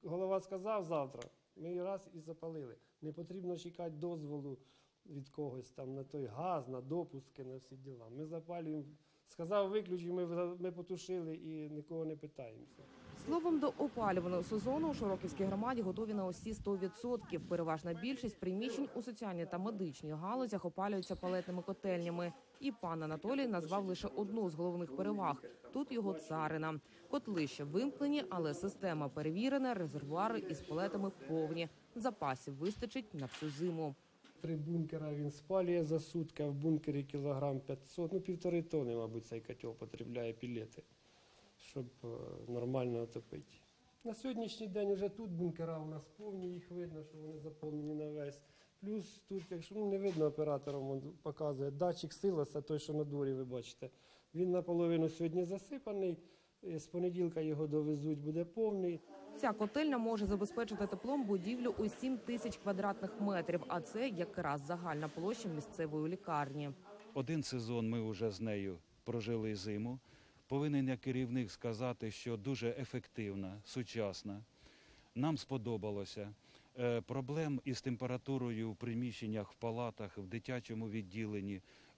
Голова сказав завтра, ми раз і запалили. Не потрібно чекати дозволу від когось там на той газ, на допуски, на всі діла. Ми запалюємо. Сказав виключити, ми потушили і нікого не питаємося. Словом, до опалювального сезону у Широківській громаді готові на усі 100%. Переважна більшість приміщень у соціальній та медичній галузях опалюються палетними котельнями. І пан Анатолій назвав лише одну з головних переваг. Тут його царина. Котли ще вимкнені, але система перевірена, резервуари із палетами повні. Запасів вистачить на всю зиму. 3 бункера він спалює за сутки, а в бункері кілограм 500, 1,5 тонни, мабуть, цей котел потребляє пілети, щоб нормально отопити. На сьогоднішній день вже тут бункера у нас повні, їх видно, що вони заповнені на весь. Плюс тут, якщо не видно оператором, він показує датчик силоса, той, що на дворі ви бачите. Він наполовину сьогодні засипаний, з понеділка його довезуть, буде повний. Ця котельня може забезпечити теплом будівлю у 7 тисяч квадратних метрів, а це якраз загальна площа місцевої лікарні. Один сезон ми вже з нею прожили зиму. Повинен як керівник сказати, що дуже ефективна, сучасна. Нам сподобалося. Проблем із температурою в приміщеннях, в палатах, в дитячому відділенні,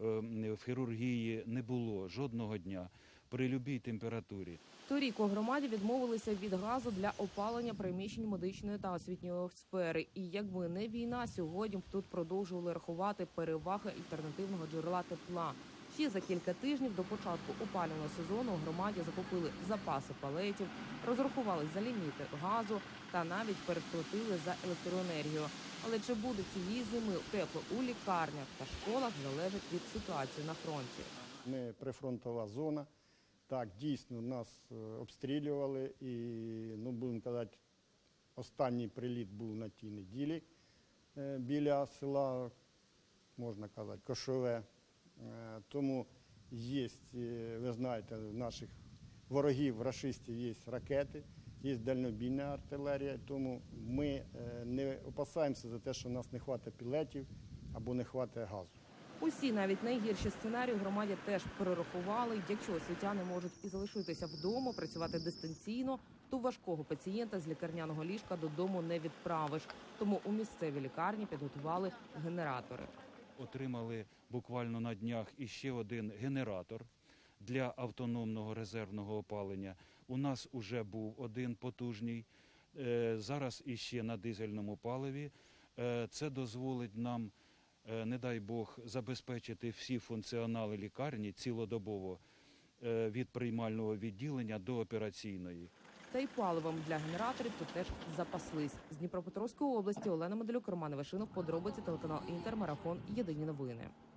в хірургії не було жодного дня при будь-якій температурі. Торік у громаді відмовилися від газу для опалення приміщень медичної та освітньої сфери. І якби не війна, сьогодні б тут продовжували рахувати переваги альтернативного джерела тепла. Ще за кілька тижнів до початку опалювального сезону у громаді закупили запаси палетів, розрахували за ліміти газу та навіть переплатили за електроенергію. Але чи буде цієї зими тепло у лікарнях та школах, залежить від ситуації на фронті. Ми прифронтова зона. Так, дійсно, нас обстрілювали і, будемо казати, останній приліт був на тій неділі біля села, можна казати, Кошове. Тому є, ви знаєте, в наших ворогів, рашистів є ракети, є дальнобійна артилерія, тому ми не опасаємося за те, що в нас не вистачить пілетів або не вистачить газу. Усі, навіть найгірші сценарії, в громаді теж перерахували. Якщо освітяни можуть і залишитися вдома, працювати дистанційно, то важкого пацієнта з лікарняного ліжка додому не відправиш. Тому у місцевій лікарні підготували генератори. Отримали буквально на днях іще один генератор для автономного резервного опалення. У нас вже був один потужний, зараз іще на дизельному паливі. Це дозволить нам, не дай Бог, забезпечити всі функціонали лікарні цілодобово від приймального відділення до операційної. Та й паливом для генераторів тут теж запаслись. З Дніпропетровської області Олена Медалюк, Роман Івашинов, подробиці, телеканал Інтер, марафон, єдині новини.